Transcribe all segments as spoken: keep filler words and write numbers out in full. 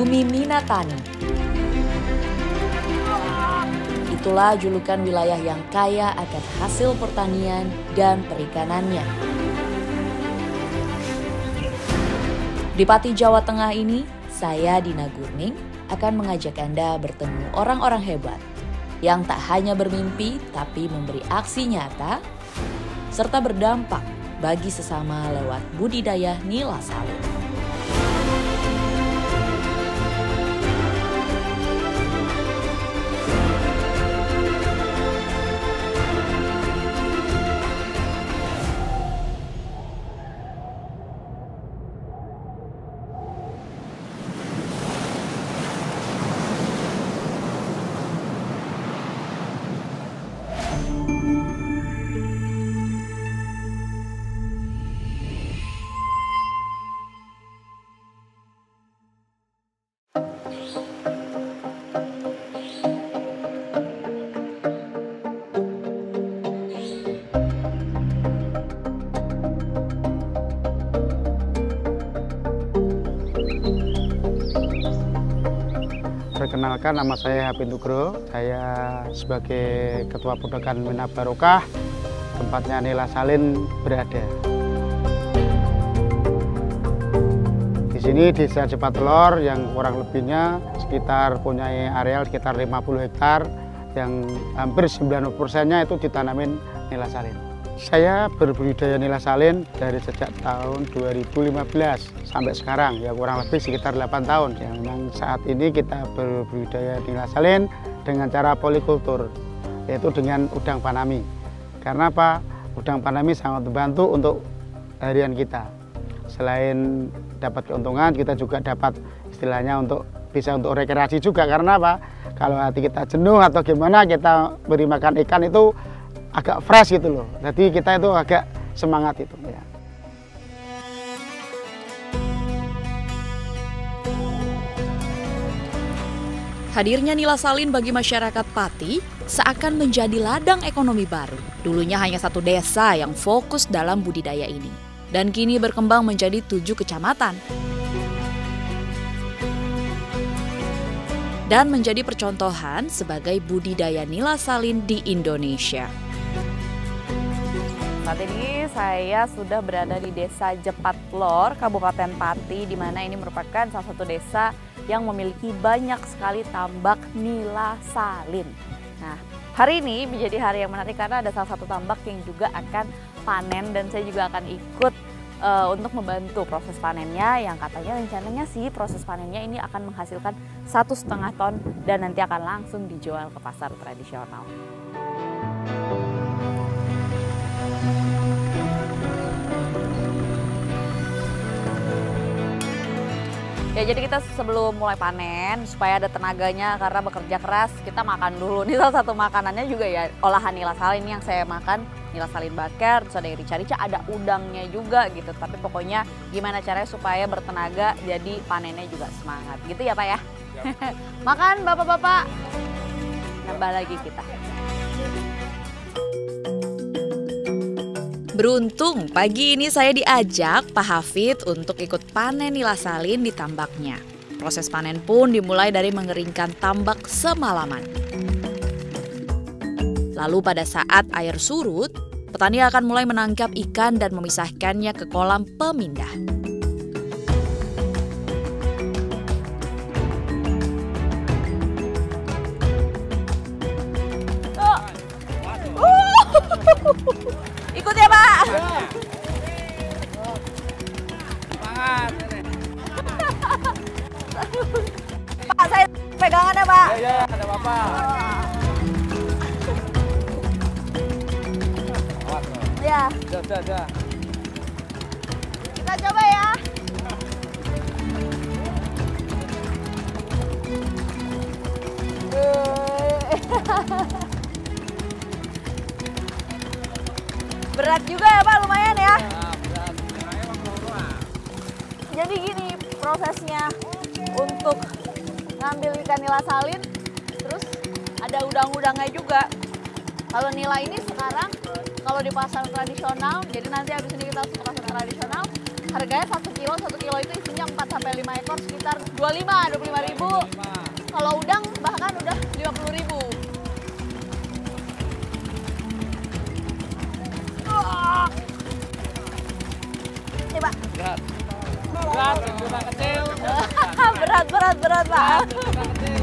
Bumi Minatani. Itulah julukan wilayah yang kaya akan hasil pertanian dan perikanannya. Di Pati, Jawa Tengah ini, saya Dina Gurning akan mengajak Anda bertemu orang-orang hebat yang tak hanya bermimpi tapi memberi aksi nyata serta berdampak bagi sesama lewat budidaya nila salin. Perkenalkan, nama saya Habib Nugroho. Saya sebagai Ketua Podakan Mina Barokah, tempatnya nila salin berada. Di sini Desa Jepatelor yang kurang lebihnya sekitar punya areal sekitar lima puluh hektar, yang hampir sembilan puluh persennya itu ditanamin nila salin. Saya berbudidaya nila salin dari sejak tahun dua ribu lima belas sampai sekarang, ya kurang lebih sekitar delapan tahun. Yang memang saat ini kita berbudidaya nila salin dengan cara polikultur, yaitu dengan udang panami. Karena apa? Udang panami sangat membantu untuk harian kita. Selain dapat keuntungan, kita juga dapat istilahnya untuk bisa untuk rekreasi juga. Karena apa? Kalau hati kita jenuh atau gimana, kita beri makan ikan itu agak fresh gitu loh. Jadi kita itu agak semangat itu ya. Hadirnya nila salin bagi masyarakat Pati seakan menjadi ladang ekonomi baru. Dulunya hanya satu desa yang fokus dalam budidaya ini, dan kini berkembang menjadi tujuh kecamatan. Dan menjadi percontohan sebagai budidaya nila salin di Indonesia. Saat ini saya sudah berada di Desa Jepatelor, Kabupaten Pati, di mana ini merupakan salah satu desa yang memiliki banyak sekali tambak nila salin. Nah, hari ini menjadi hari yang menarik karena ada salah satu tambak yang juga akan panen, dan saya juga akan ikut uh, untuk membantu proses panennya, yang katanya rencananya sih proses panennya ini akan menghasilkan satu setengah ton dan nanti akan langsung dijual ke pasar tradisional. Ya, jadi kita sebelum mulai panen, supaya ada tenaganya karena bekerja keras, kita makan dulu. Ini salah satu makanannya juga ya, olahan nila salin yang saya makan, nila salin bakar, terus ada rica-rica, ada udangnya juga gitu. Tapi pokoknya gimana caranya supaya bertenaga, jadi panennya juga semangat. Gitu ya Pak ya? Ya. Makan Bapak-Bapak. Nambah lagi kita. Beruntung pagi ini saya diajak Pak Hafid untuk ikut panen nila salin di tambaknya. Proses panen pun dimulai dari mengeringkan tambak semalaman. Lalu pada saat air surut, petani akan mulai menangkap ikan dan memisahkannya ke kolam pemindah. Ikut ya Pak. Semangat. Pak, saya pegangannya Pak. Ya, ya, ada Bapak. Ya. Sudah, sudah, sudah. Kita coba ya. Berat juga ya Pak, lumayan ya. Jadi gini prosesnya untuk ngambil ikan nila salin, terus ada udang-udangnya juga. Kalau nila ini sekarang kalau di pasar tradisional, jadi nanti habis ini kita ke pasar tradisional, harganya satu kilo, satu kilo itu isinya empat sampai lima ekor, sekitar dua puluh lima, dua puluh lima berat, tuna kecil. berat, berat, berat, Pak. Tuna kecil.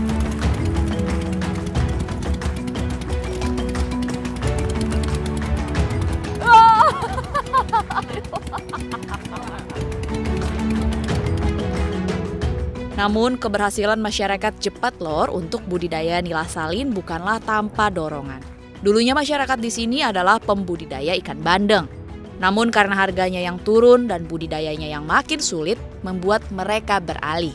Namun, keberhasilan masyarakat Jepatlor untuk budidaya nila salin bukanlah tanpa dorongan. Dulunya masyarakat di sini adalah pembudidaya ikan bandeng. Namun karena harganya yang turun dan budidayanya yang makin sulit, membuat mereka beralih.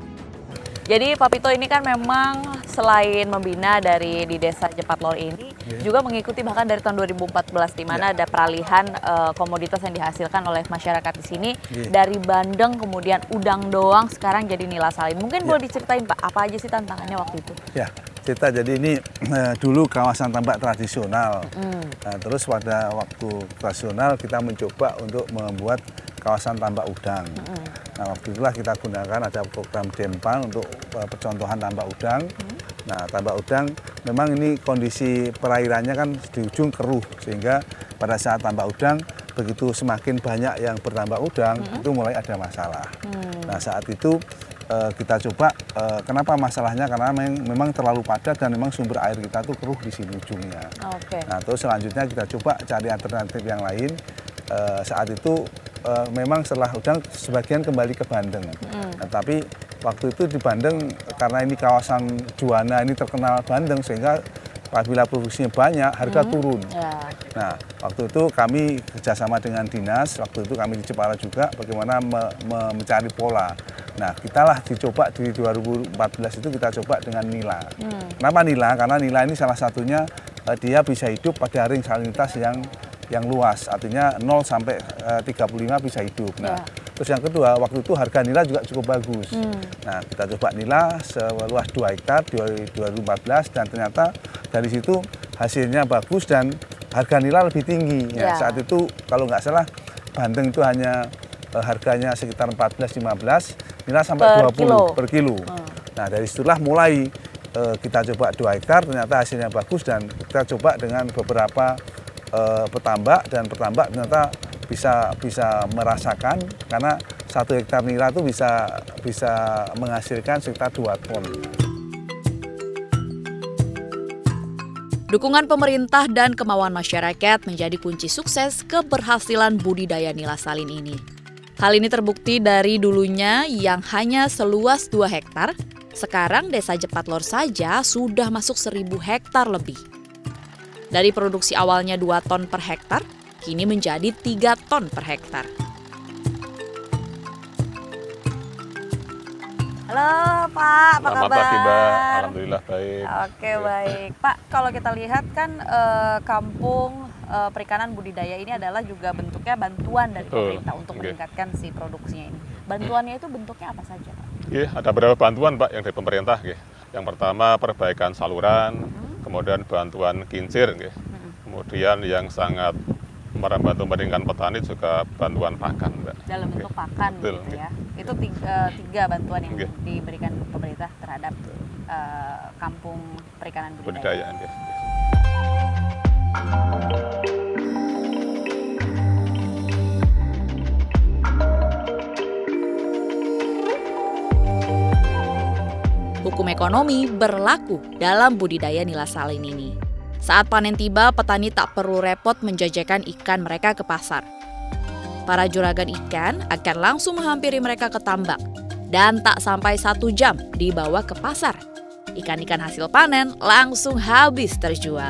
Jadi Pak Pito ini kan memang selain membina dari di desa Jepatlor ini, yeah. juga mengikuti bahkan dari tahun dua ribu empat belas di mana yeah. ada peralihan uh, komoditas yang dihasilkan oleh masyarakat di sini yeah. dari bandeng kemudian udang doang sekarang jadi nila salin. Mungkin yeah. boleh diceritain Pak, apa aja sih tantangannya waktu itu? Ya, cerita jadi ini uh, dulu kawasan tambak tradisional. Mm. Nah, terus pada waktu tradisional kita mencoba untuk membuat kawasan tambak udang. Mm. Nah, waktu itulah kita gunakan ada program Denpan untuk uh, percontohan tambak udang. Mm. Nah, tambak udang memang ini kondisi perairannya kan di ujung keruh, sehingga pada saat tambak udang begitu semakin banyak yang bertambak udang, mm. itu mulai ada masalah. Mm. Nah, saat itu uh, kita coba, uh, kenapa masalahnya? Karena memang, memang terlalu padat dan memang sumber air kita tuh keruh di sini ujungnya. Okay. Nah, terus selanjutnya kita coba cari alternatif yang lain. Uh, saat itu Uh, memang setelah udang sebagian kembali ke Bandeng, mm. nah, tapi waktu itu di Bandeng karena ini kawasan Juwana ini terkenal bandeng sehingga apabila produksinya banyak harga mm. turun. Yeah. Nah waktu itu kami kerjasama dengan dinas, waktu itu kami di Jepara juga bagaimana me me mencari pola. Nah kita lah dicoba di dua ribu empat belas itu kita coba dengan nila. Mm. Kenapa nila? Karena nila ini salah satunya uh, dia bisa hidup pada ring salinitas yang yang luas, artinya nol sampai tiga puluh lima bisa hidup. Nah, ya. Terus yang kedua, waktu itu harga nila juga cukup bagus. Hmm. Nah, kita coba nila seluas dua hektar di dua ribu empat belas dan ternyata dari situ hasilnya bagus dan harga nila lebih tinggi. Ya. Ya, saat itu kalau nggak salah bandeng itu hanya eh, harganya sekitar empat belas lima belas, nila sampai per dua puluh kilo. Per kilo. Hmm. Nah, dari situlah mulai eh, kita coba dua hektar, ternyata hasilnya bagus dan kita coba dengan beberapa petambak dan petambak ternyata bisa bisa merasakan karena satu hektar nila itu bisa bisa menghasilkan sekitar dua ton. Dukungan pemerintah dan kemauan masyarakat menjadi kunci sukses keberhasilan budidaya nila salin ini. Hal ini terbukti dari dulunya yang hanya seluas dua hektar, sekarang desa Jepatlor saja sudah masuk seribu hektar lebih. Dari produksi awalnya dua ton per hektar, kini menjadi tiga ton per hektar. Halo Pak, apa Selamat kabar? Pagi, Mbak. Alhamdulillah baik. Oke baik. Pak, kalau kita lihat kan eh, kampung eh, perikanan budidaya ini adalah juga bentuknya bantuan dari Betul. pemerintah untuk okay. meningkatkan si produksinya ini. Bantuannya itu bentuknya apa saja Pak? Yeah, ada beberapa bantuan Pak yang dari pemerintah. Okay. Yang pertama perbaikan saluran, hmm. kemudian bantuan kincir. Okay. Kemudian yang sangat membantu meringankan petani juga bantuan pakan, Mbak. Dalam bentuk okay. pakan, Betul, gitu ya. Okay. Itu tiga, tiga bantuan yang okay. diberikan pemerintah terhadap uh, kampung perikanan budidaya. Budidaya okay. Hukum ekonomi berlaku dalam budidaya nila salin ini. Saat panen tiba, petani tak perlu repot menjajakan ikan mereka ke pasar. Para juragan ikan akan langsung menghampiri mereka ke tambak dan tak sampai satu jam dibawa ke pasar. Ikan-ikan hasil panen langsung habis terjual.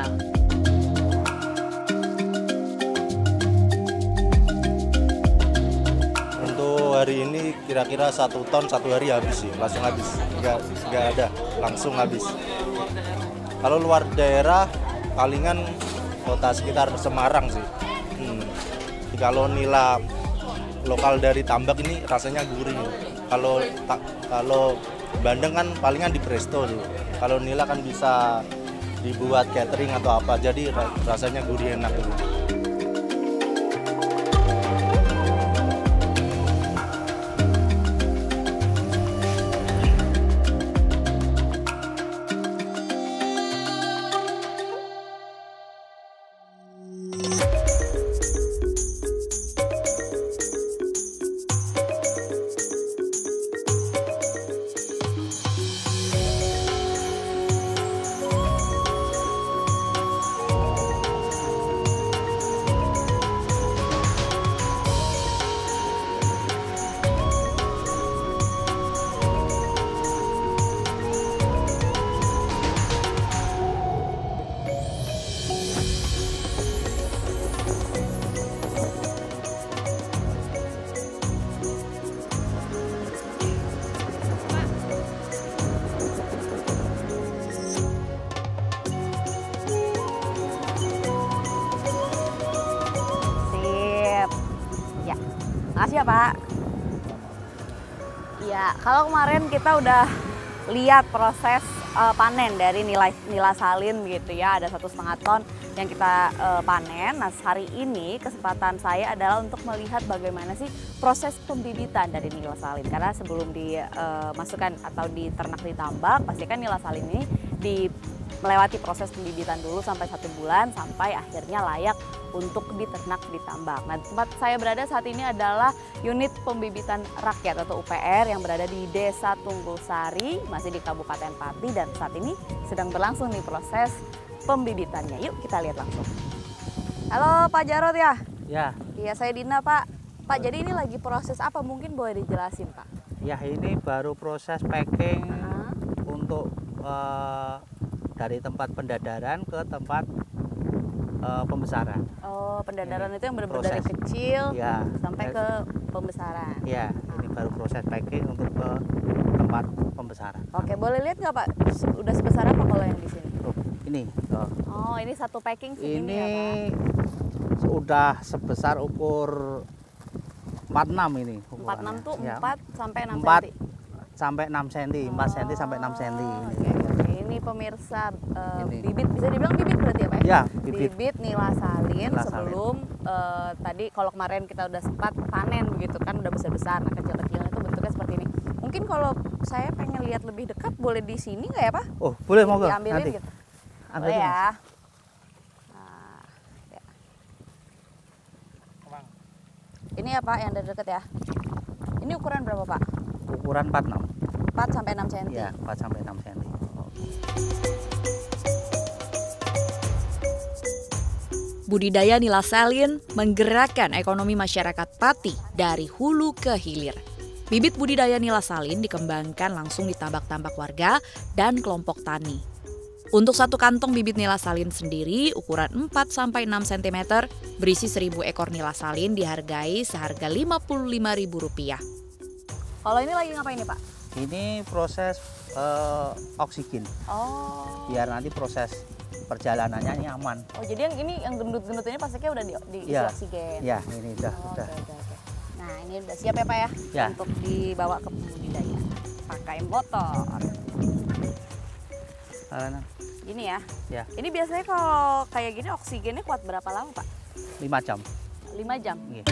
Untuk hari ini kira-kira satu ton satu hari habis sih, langsung habis. Nggak, nggak ada, langsung habis. Kalau luar daerah, palingan kota sekitar Semarang sih. Hmm. Kalau nila lokal dari tambak ini rasanya gurih. Kalau tak kalau bandeng kan palingan di presto tuh. Kalau nila kan bisa dibuat catering atau apa, jadi rasanya gurih enak tuh. kasih ya Pak. Ya, kalau kemarin kita udah lihat proses uh, panen dari nilai nila salin gitu ya, ada satu setengah ton yang kita uh, panen. Nah, hari ini kesempatan saya adalah untuk melihat bagaimana sih proses pembibitan dari nila salin. Karena sebelum dimasukkan uh, atau diternak di tambak, pastikan nila salin ini di melewati proses pembibitan dulu sampai satu bulan sampai akhirnya layak untuk diternak di tambak. Nah, tempat saya berada saat ini adalah unit pembibitan rakyat atau U P R yang berada di Desa Tunggul Sari, masih di Kabupaten Pati, dan saat ini sedang berlangsung nih proses pembibitannya. Yuk kita lihat langsung. Halo Pak Jarod ya? Ya, Iya, saya Dina Pak. Pak, jadi ini lagi proses apa? Mungkin boleh dijelasin Pak? ya ini baru proses packing Hah? untuk eh, dari tempat pendadaran ke tempat eh, pembesaran. Oh, pendadaran Ini itu yang benar-benar dari proses. kecil Ya, sampai ke pembesaran. ya ini baru proses packing untuk ke tempat pembesaran. Oke, boleh lihat nggak Pak? Udah sebesar apa kalau yang di sini? Tuh, ini, tuh. Oh, ini satu packing segini ini ya Pak? sudah sebesar ukur empat puluh enam ini. empat puluh enam tuh ukurannya. Ya. empat sampai enam empat senti. sampai enam senti, empat senti sampai enam senti Oh, ini. Oke, oke. Ini pemirsa eh, Ini. bibit, bisa dibilang bibit berarti ya Pak? Ya, bibit. Bibit nila salin Nila salin. sebelum eh, tadi kalau kemarin kita udah sempat panen begitu kan, udah besar-besar. Nah, kecil-kecilnya itu bentuknya seperti ini. Mungkin kalau saya pengen lihat lebih dekat boleh di sini nggak ya Pak? Oh, boleh monggo Diambilin nanti. gitu. Ambil Boleh aja, ya. Mas. Nah, ya. Ini ya Pak yang dari dekat ya. Ini ukuran berapa Pak? Ukuran empat puluh enam. empat sampai enam senti. Ya, empat sampai enam senti. Budidaya nila salin menggerakkan ekonomi masyarakat Pati dari hulu ke hilir. Bibit budidaya nila salin dikembangkan langsung di tambak-tambak warga dan kelompok tani. Untuk satu kantong bibit nila salin sendiri, ukuran empat sampai enam sentimeter, berisi seribu ekor nila salin dihargai seharga lima puluh lima ribu rupiah. Kalau ini lagi ngapain nih Pak? Ini proses eh, oksigen, Oh. biar nanti proses perjalanannya nyaman. Oh, jadi yang ini yang gendut-gendut ini pastinya udah di, diisi Ya. oksigen. Ya, ini udah, Oh, udah. oke, oke, oke. Nah, ini udah siap ya Pak ya, Ya. untuk dibawa ke budidaya. Pakai motor. Eh, Gini ya. Ya, Ini biasanya kalau kayak gini oksigennya kuat berapa lama Pak? lima jam. lima jam. Iya.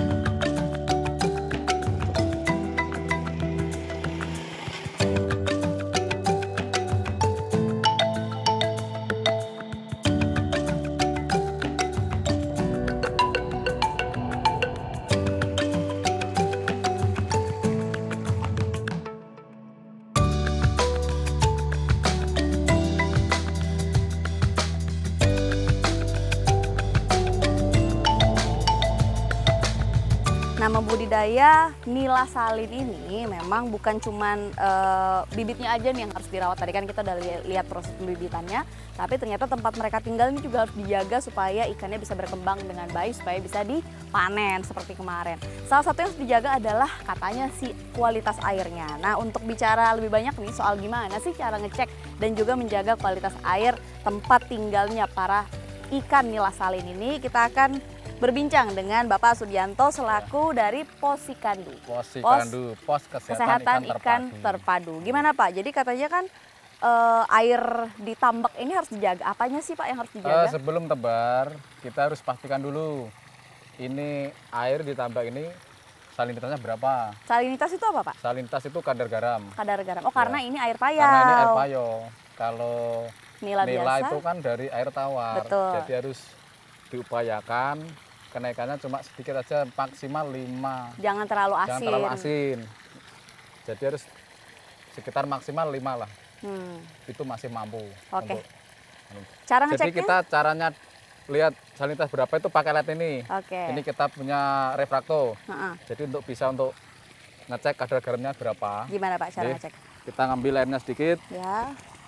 Nah, membudidaya nila salin ini memang bukan cuman eh, bibitnya aja nih yang harus dirawat. Tadi kan kita udah li- lihat proses pembibitannya, tapi ternyata tempat mereka tinggal ini juga harus dijaga supaya ikannya bisa berkembang dengan baik, supaya bisa dipanen seperti kemarin. Salah satu yang harus dijaga adalah katanya si kualitas airnya. Nah, untuk bicara lebih banyak nih soal gimana sih cara ngecek dan juga menjaga kualitas air tempat tinggalnya para ikan nila salin ini, kita akan berbincang dengan Bapak Sudianto selaku dari Posikandu. Posikandu, Pos Kesehatan, Kesehatan Ikan, Ikan Terpadu. Terpadu. Gimana Pak? Jadi katanya kan eh, air di tambak ini harus dijaga. Apanya sih Pak yang harus Eh, dijaga? sebelum tebar, kita harus pastikan dulu ini air di tambak ini salinitasnya berapa. Salinitas itu apa Pak? Salinitas itu kadar garam. Kadar garam. Oh, karena Ya. ini air payau. Karena ini air payo. Kalau Nila nila biasa. itu kan dari air tawar. Betul. Jadi harus diupayakan kenaikannya cuma sedikit aja, maksimal lima. Jangan terlalu asin. Jangan terlalu asin. Jadi harus sekitar maksimal lima lah. Hmm. Itu masih mampu. Oke. untuk- Cara Jadi ngeceknya? kita caranya lihat salinitas berapa itu pakai alat ini. Oke. Ini kita punya refrakto. Heeh. Jadi untuk bisa untuk ngecek kadar garamnya berapa. Gimana Pak cara Jadi, ngecek? kita ngambil airnya sedikit. Ya.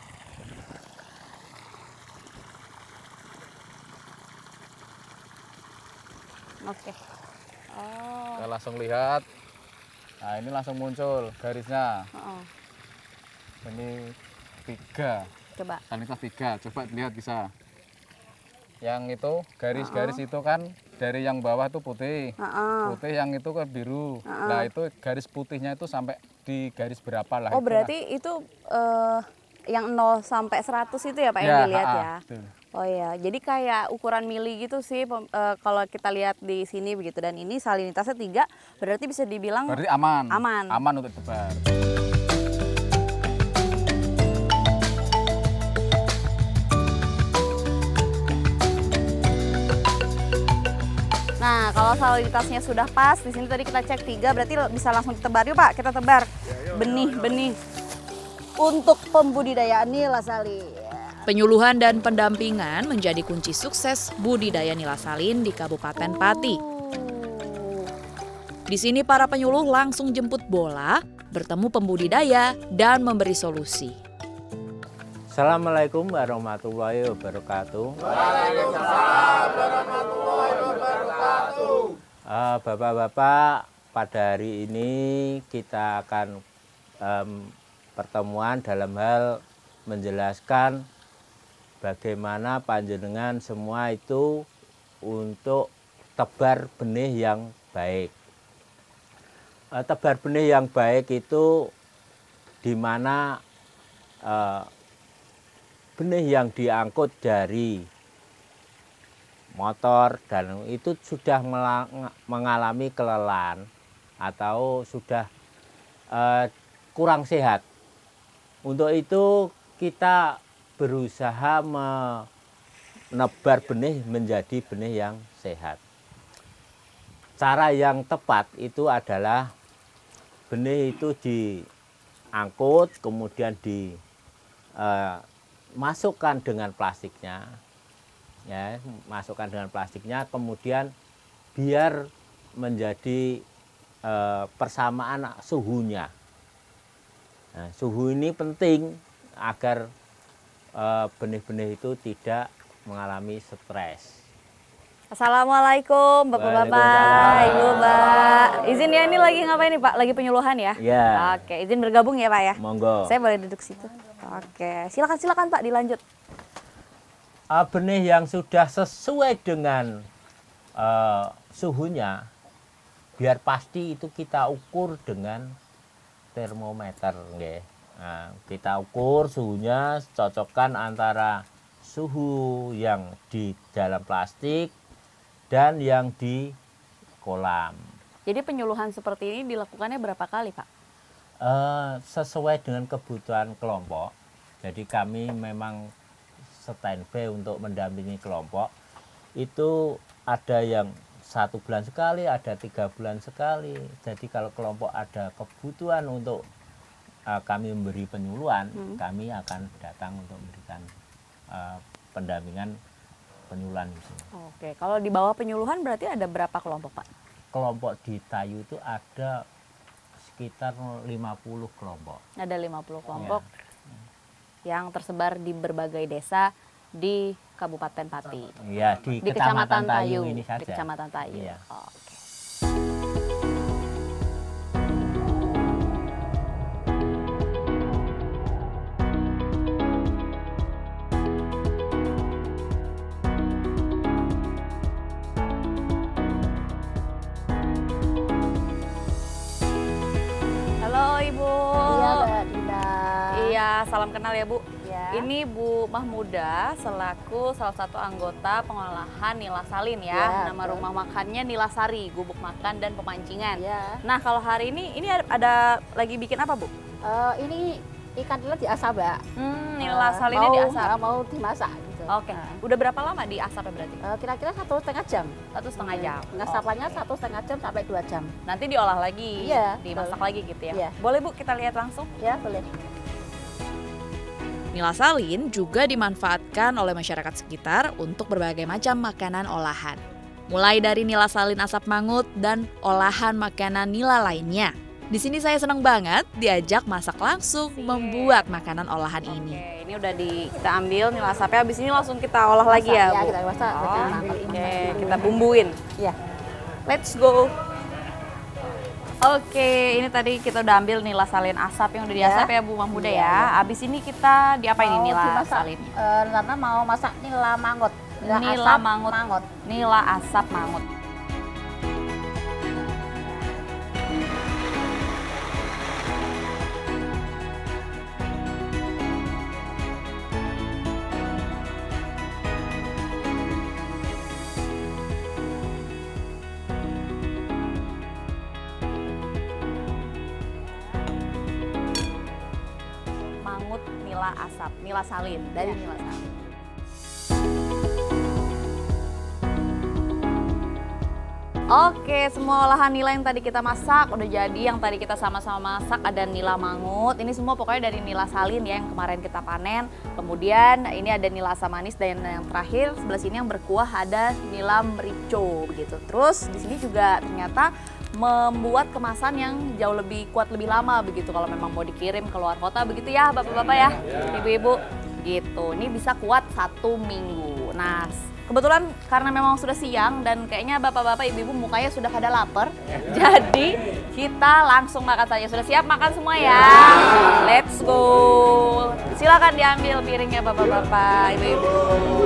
Oke. Oh. Kita langsung lihat. Nah ini langsung muncul garisnya. Heeh. Ini tiga. Coba. Salinitas tiga. Coba dilihat bisa. Yang itu garis-garis itu kan dari yang bawah tuh putih, Uh-uh. putih yang itu ke biru. Uh-uh. Nah itu garis putihnya itu sampai di garis berapa lah? Oh itulah. berarti itu eh, yang nol sampai seratus itu ya Pak Ya, yang dilihat ha-ha, ya? betul. Oh iya, jadi kayak ukuran mili gitu sih pem- eh, kalau kita lihat di sini begitu. Dan ini salinitasnya tiga, berarti bisa dibilang Berarti aman, Aman. aman untuk tebar. Nah, kalau salinitasnya sudah pas, di sini tadi kita cek tiga, berarti bisa langsung ditebar. Yuk Pak, kita tebar benih-benih untuk pembudidayaan nila salin. Penyuluhan dan pendampingan menjadi kunci sukses budidaya nila salin di Kabupaten Pati. Di sini para penyuluh langsung jemput bola, bertemu pembudidaya, dan memberi solusi. Assalamualaikum warahmatullahi wabarakatuh. Uh, Bapak-bapak, pada hari ini kita akan um, pertemuan dalam hal menjelaskan bagaimana panjenengan semua itu untuk tebar benih yang baik. Uh, tebar benih yang baik itu di mana uh, benih yang diangkut dari motor dan itu sudah mengalami kelelahan atau sudah uh, kurang sehat. Untuk itu kita berusaha menebar benih menjadi benih yang sehat. Cara yang tepat itu adalah benih itu diangkut kemudian di uh, masukkan dengan plastiknya, ya, masukkan dengan plastiknya, kemudian biar menjadi e, persamaan suhunya. Nah, suhu ini penting agar benih-benih itu tidak mengalami stres. Assalamualaikum Bapak-bapak, Ibu Mbak. Izin ya, ini lagi ngapain nih Pak? Lagi penyuluhan ya? Ya. Oke, izin bergabung ya Pak ya? Monggo. Saya boleh duduk situ. Oke, silakan silakan Pak, dilanjut. Uh, benih yang sudah sesuai dengan uh, suhunya, biar pasti itu kita ukur dengan termometer, nggih. Nah, kita ukur suhunya, cocokkan antara suhu yang di dalam plastik dan yang di kolam. Jadi penyuluhan seperti ini dilakukannya berapa kali Pak? Uh, sesuai dengan kebutuhan kelompok. Jadi kami memang standby untuk mendampingi kelompok. Itu ada yang satu bulan sekali, ada tiga bulan sekali. Jadi kalau kelompok ada kebutuhan untuk uh, kami memberi penyuluhan, hmm. kami akan datang untuk memberikan uh, pendampingan penyuluhan itu. Oke, kalau di bawah penyuluhan berarti ada berapa kelompok Pak? Kelompok di Tayu itu ada sekitar lima puluh kelompok. Ada lima puluh kelompok ya. Yang tersebar di berbagai desa di Kabupaten Pati. Iya, di, di Kecamatan, Kecamatan Tayu, Tayu ini saja. Di Kecamatan Tayu. Iya. Oke. Salam kenal ya Bu. Ya. Ini Bu Mahmuda selaku salah satu anggota pengolahan nila salin ya. Ya Nama betul. Rumah makannya Nila Sari, gubuk makan dan pemancingan. Ya. Nah kalau hari ini ini ada, ada lagi bikin apa Bu? Uh, ini ikan nila diasap Mbak. Hmm, nila salinnya uh, mau, diasap. Uh, mau dimasak. Gitu. Oke. Okay. Uh. Udah berapa lama diasapnya berarti? Kira-kira uh, satu setengah jam. Satu setengah jam. Pengasapannya okay. satu setengah jam sampai dua jam. Nanti diolah lagi, iya, dimasak boleh. lagi gitu ya. Iya. Boleh Bu kita lihat langsung? Ya boleh. Nila salin juga dimanfaatkan oleh masyarakat sekitar untuk berbagai macam makanan olahan. Mulai dari nila salin asap mangut dan olahan makanan nila lainnya. Di sini saya senang banget diajak masak langsung Siap. membuat makanan olahan Oke, ini. Ini udah di kita ambil nila asapnya, habis ini langsung kita olah masak, lagi ya, ya Bu. kita masak. Oh, Oke, okay. kita bumbuin. Ya. Let's go. Oke, ini tadi kita udah ambil nila salin asap yang udah diasap ya, ya Bu Mahmuda ya. ya. Abis ini kita diapain ini nila dimasak, salin? Uh, karena mau masak nila mangut. Nila, Nila asap, mangut. mangut. Nila asap mangut. Mangut nila asap, nila salin dari Ya. nila salin. Oke, semua olahan nila yang tadi kita masak udah jadi. Yang tadi kita sama-sama masak ada nila mangut. Ini semua pokoknya dari nila salin ya yang kemarin kita panen. Kemudian ini ada nila asam manis dan yang terakhir sebelah sini yang berkuah ada nila merico begitu. Terus di sini juga ternyata membuat kemasan yang jauh lebih kuat lebih lama begitu kalau memang mau dikirim ke luar kota begitu ya bapak-bapak ya, ibu-ibu gitu. Ini bisa kuat satu minggu. Nah kebetulan karena memang sudah siang dan kayaknya bapak-bapak ibu-ibu mukanya sudah pada lapar, jadi kita langsung makan saja. Sudah siap makan semua ya? Let's go. Silakan diambil piringnya bapak-bapak ibu-ibu.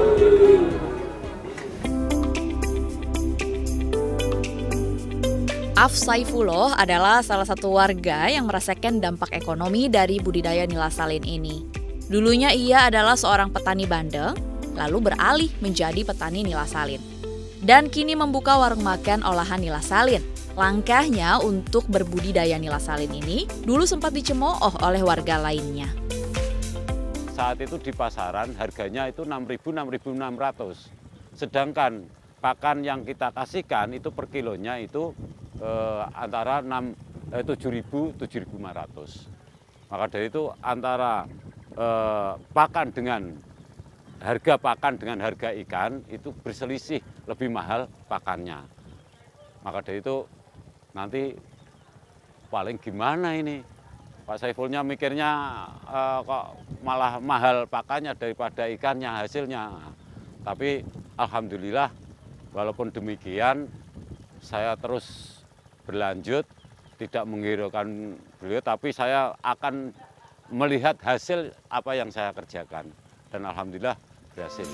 Af Saifullah adalah salah satu warga yang merasakan dampak ekonomi dari budidaya nila salin ini. Dulunya ia adalah seorang petani bandeng, lalu beralih menjadi petani nila salin. Dan kini membuka warung makan olahan nila salin. Langkahnya untuk berbudidaya nila salin ini dulu sempat dicemooh oleh warga lainnya. Saat itu di pasaran harganya itu enam ribu, enam ribu enam ratus. Sedangkan pakan yang kita kasihkan itu per kilonya itu eh, antara tujuh ribu, tujuh ribu lima ratus. Maka dari itu antara eh, pakan dengan harga pakan dengan harga ikan itu berselisih lebih mahal pakannya. Maka dari itu nanti paling gimana ini? Pak Saifulnya mikirnya eh, kok malah mahal pakannya daripada ikannya hasilnya. Tapi alhamdulillah walaupun demikian saya terus berlanjut, tidak menghiraukan beliau, tapi saya akan melihat hasil apa yang saya kerjakan. Dan alhamdulillah berhasil.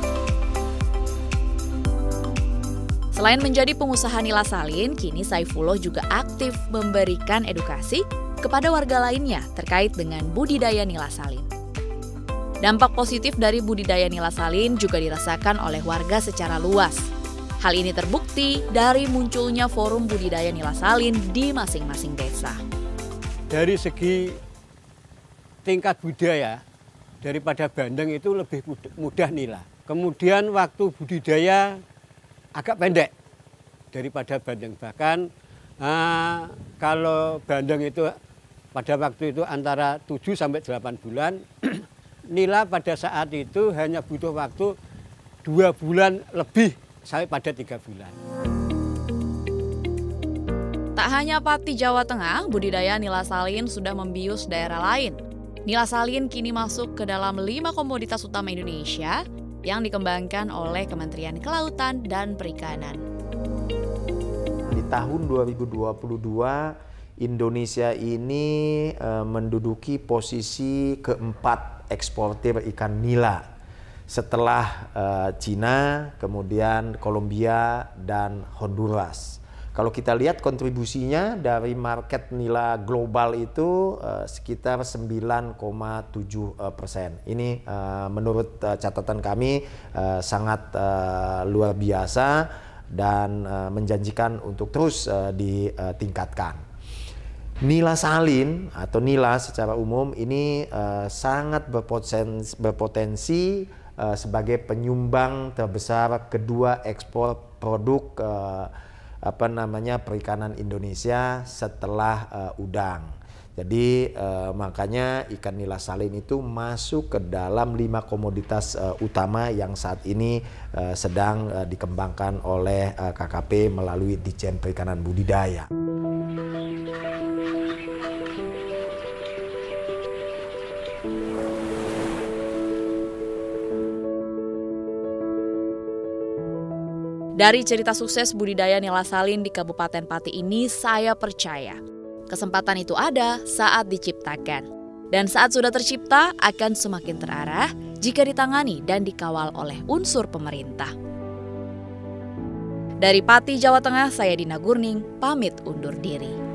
Selain menjadi pengusaha nila salin, kini Saifullah juga aktif memberikan edukasi kepada warga lainnya terkait dengan budidaya nila salin. Dampak positif dari budidaya nila salin juga dirasakan oleh warga secara luas. Hal ini terbukti dari munculnya forum budidaya nila salin di masing-masing desa. Dari segi tingkat budaya, daripada bandeng itu lebih mudah nila. Kemudian waktu budidaya agak pendek daripada bandeng. Bahkan uh, kalau bandeng itu pada waktu itu antara tujuh sampai delapan bulan, nila pada saat itu hanya butuh waktu dua bulan lebih sampai pada tiga bulan. Tak hanya Pati, Jawa Tengah, budidaya nila salin sudah membius daerah lain. Nila salin kini masuk ke dalam lima komoditas utama Indonesia yang dikembangkan oleh Kementerian Kelautan dan Perikanan. Di tahun dua ribu dua puluh dua, Indonesia ini uh, menduduki posisi keempat eksportir ikan nila. Setelah uh, Cina, kemudian Kolombia, dan Honduras. Kalau kita lihat kontribusinya dari market nila global itu uh, sekitar sembilan koma tujuh persen. Ini uh, menurut uh, catatan kami uh, sangat uh, luar biasa dan uh, menjanjikan untuk terus uh, ditingkatkan. Nila salin atau nila secara umum ini uh, sangat berpotensi, berpotensi uh, sebagai penyumbang terbesar kedua ekspor produk uh, apa namanya perikanan Indonesia setelah uh, udang. Jadi uh, makanya ikan nila salin itu masuk ke dalam lima komoditas uh, utama yang saat ini uh, sedang uh, dikembangkan oleh uh, K K P melalui Ditjen Perikanan Budidaya. Dari cerita sukses budidaya nila salin di Kabupaten Pati ini, saya percaya kesempatan itu ada saat diciptakan. Dan saat sudah tercipta akan semakin terarah jika ditangani dan dikawal oleh unsur pemerintah. Dari Pati, Jawa Tengah, saya Dina Gurning, pamit undur diri.